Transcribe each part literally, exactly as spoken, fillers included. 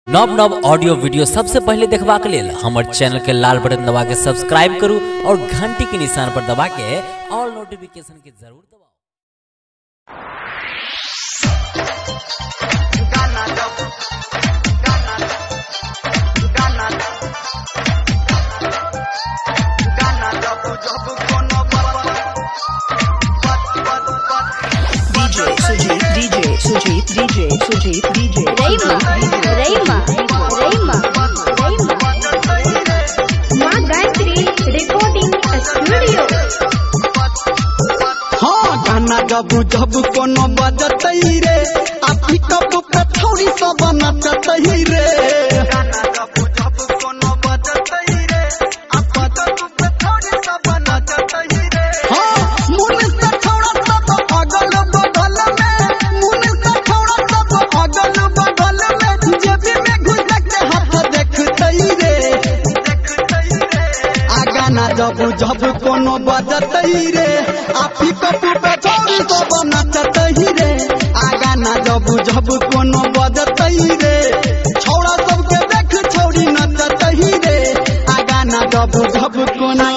नव नव audio video सबसे पहले देखबा के लेल हमर चैनल के लाल बटन दबा के सब्सक्राइब करू और घंटी के निशान पर दबा के ऑल नोटिफिकेशन के जरूर दबाओ। Sujit D J Sujit D J Sujit D J Rayma Rayma Rayma Rayma Ma Gayatri Recording Studio हाँ गाना जब जब कोनो बजतई रे आपी कब पे थोड़ी सब नचतई रे गाना जब जब कोनो बजतई रे आप जब पे थोड़ी सब नचतई रे हाँ मुन से थोड़ा सब अगल बगल में मुन से थोड़ा सब अगल बगल में जेबी में घुस के हाथ देखतई रे देखतई रे आ गाना जब जब कोनो बजतई रे आपी कब पे थोड़ी सब नचतई रे आ गाना जब जब कोनो बजतई रे छौड़ा सबके देख छौड़ी नचतई रे आ गाना जब जब कोनो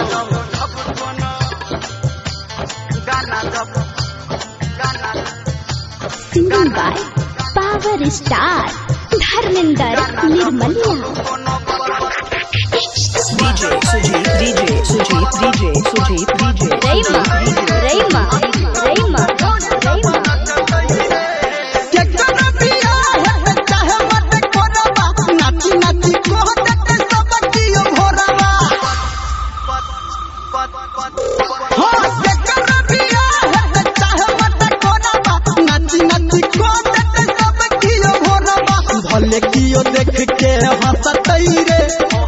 गाना जब गाना Singing by Power Star Dharminder Nirmalia D J Sujit D J Sujit D J Sujit D J Rayma Rayma Rayma Rayma केकर बिया है चाहे मत करबा नाची नाची को देते सब कियो भोरबा हाँ केकर बिया है चाहे मत करबा नाची नाची को देते सब कियो भोरबा भले कियो देख के हंसतई रे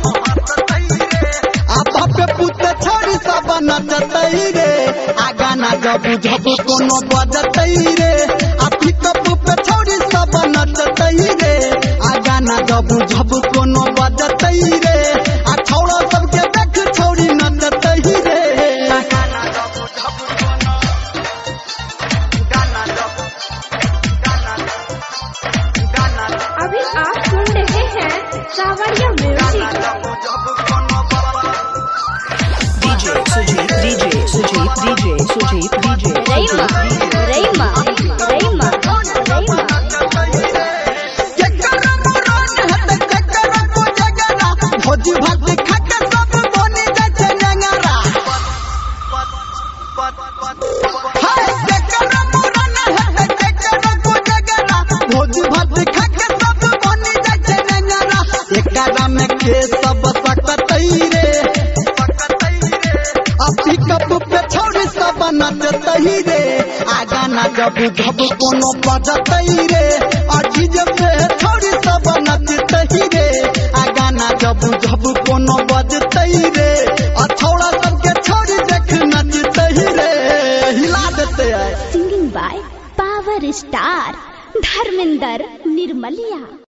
आ बाप पुत छोड़ी सब नचतई रे आ गाना जब जब कोनो बजतई रे आ पिकअप पे छोड़ी सब नचतई रे आ गाना जब जब कोनो बजतई रे आ छौड़ा सबके देख छौड़ी नचतई रे आ गाना जब जब कोनो गाना जब गाना गाना अभी आप सुन रहे हैं Sawariya music D J Sujit D J Sujit D J Sujit D J Rayma Rayma Rayma Rayma केकर मुरान हत केकर को जगरा भोजी भात खाके सब बने जाए नेंगरा हाय केकर मुरान हत केकर को जगरा भोजी भात खाके सब बने जाए नेंगरा एकरा में के सब सकतई रे अपी कप पे छोड़ी सब नचतई रे आ गाना जब जब कोनो बजतई रे आ डीजे पे छोड़ी सब नचतई रे आ गाना जब जब कोनो बजतई रे आ छौड़ा सबके छोड़ी देख नचतई रे हिला देते है Singing by Power Star Dharminder Nirmalia